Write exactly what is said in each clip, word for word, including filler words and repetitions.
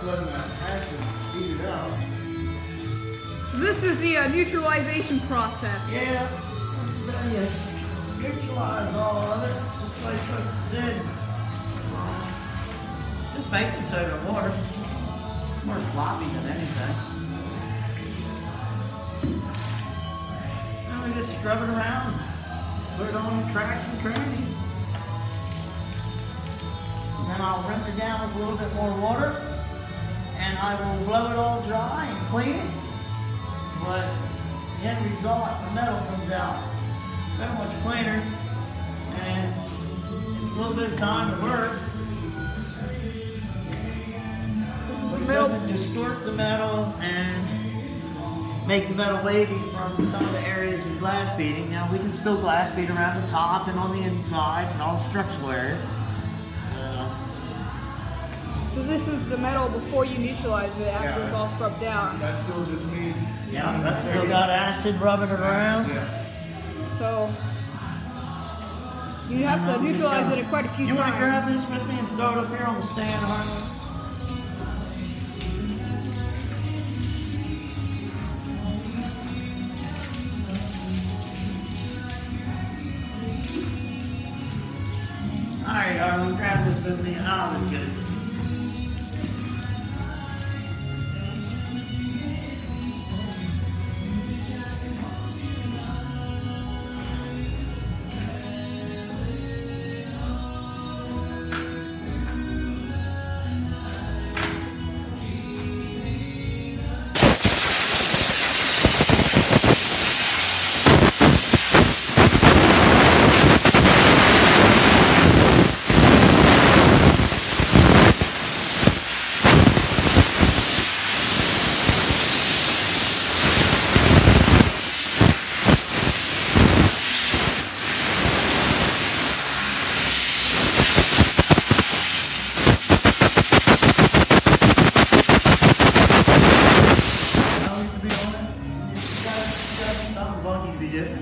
letting the acid beat it out. So this is the uh, neutralization process. Yeah, this is how you neutralize all of it, just like I said. Just baking soda and water. More sloppy than anything. And we just scrub it around, put it on the cracks and crannies. And then I'll rinse it down with a little bit more water, and I will blow it all dry and clean it. But the end result, the metal comes out so much cleaner, and it's a little bit of time to work. This is the It metal. doesn't distort the metal and make the metal wavy from some of the areas of glass beading. Now we can still glass bead around the top and on the inside and all the structural areas. Uh, So this is the metal before you neutralize it after Yeah, it's all scrubbed out. That's still just me. yeah, that's still got acid rubbing around. Yeah. So you have to I'm just neutralize gonna- it quite a few You want to grab times. this with me and throw it up here on the stand, Harlan? Alright, Harlan, grab this with me and I'll just get it. How need to be on it? You just gotta, you gotta something funky to be doing.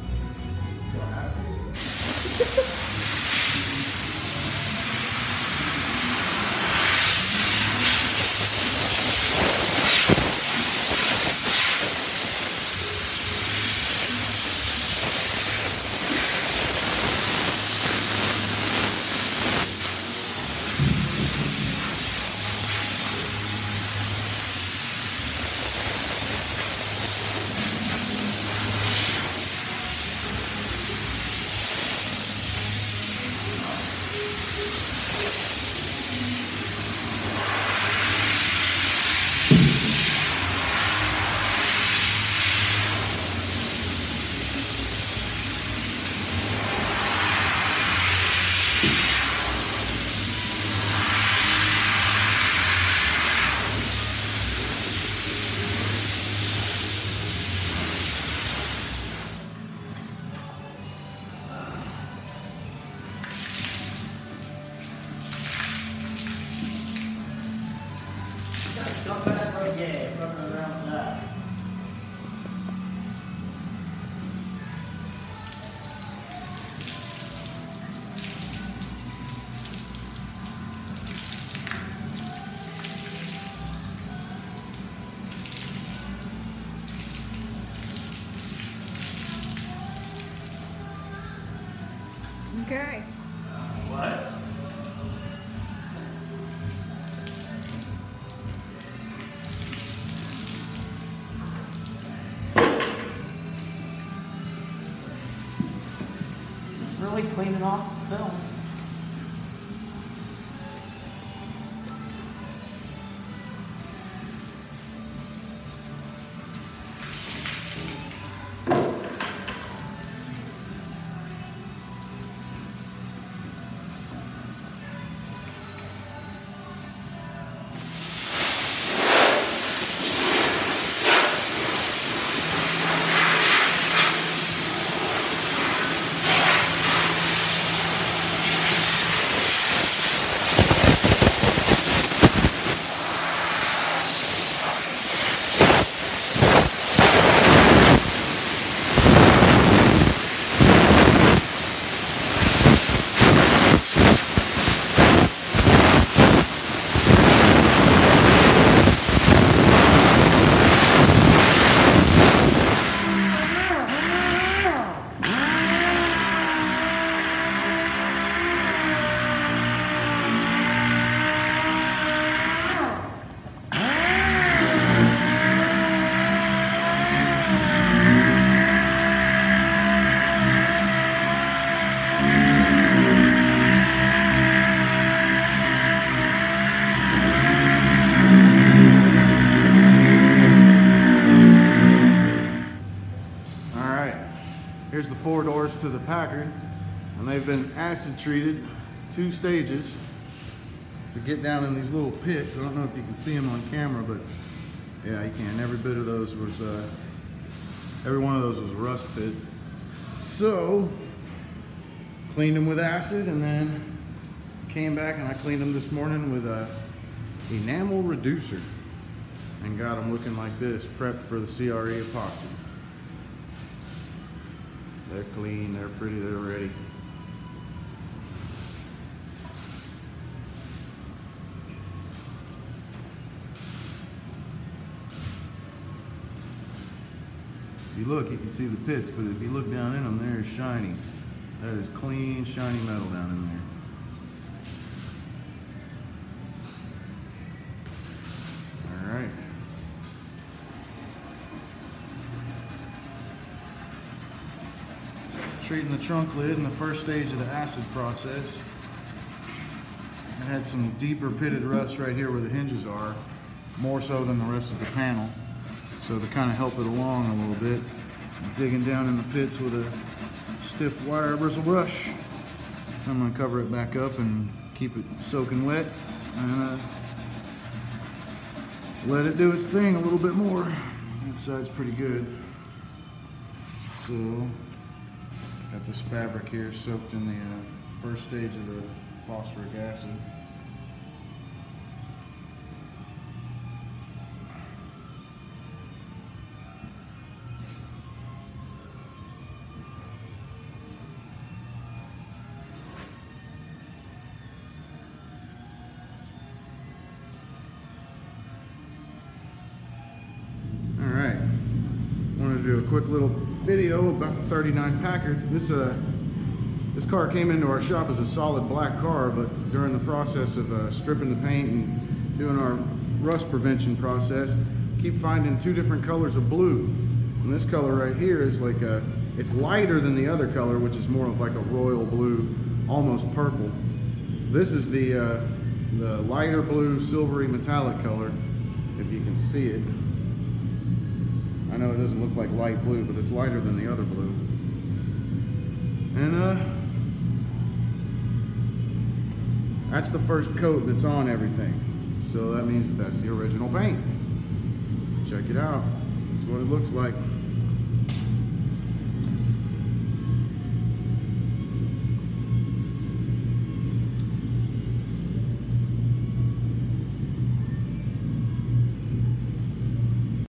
Jump back right there, rubbing around that. Okay. What? Really cleaning off the film. four doors to the Packard, and they've been acid treated two stages to get down in these little pits. I don't know if you can see them on camera, but yeah, you can. Every bit of those was, uh, every one of those was a rust pit. So, cleaned them with acid, and then came back and I cleaned them this morning with a enamel reducer and got them looking like this, prepped for the C R E epoxy. They're clean, they're pretty, they're ready. If you look, you can see the pits, but if you look down in them, they're shiny. That is clean, shiny metal down in there. All right. Treating the trunk lid in the first stage of the acid process. I had some deeper pitted rust right here where the hinges are, more so than the rest of the panel. So to kind of help it along a little bit, I'm digging down in the pits with a stiff wire bristle brush. I'm going to cover it back up and keep it soaking wet and uh, let it do its thing a little bit more. That side's pretty good. So, got this fabric here soaked in the uh, first stage of the phosphoric acid. Do a quick little video about the thirty-nine Packard. This uh, this car came into our shop as a solid black car, but during the process of uh, stripping the paint and doing our rust prevention process, keep finding two different colors of blue. And this color right here is like a, it's lighter than the other color, which is more of like a royal blue, almost purple. This is the uh, the lighter blue, silvery metallic color, if you can see it. I know it doesn't look like light blue, but it's lighter than the other blue. And uh, that's the first coat that's on everything. So that means that that's the original paint. Check it out. That's what it looks like.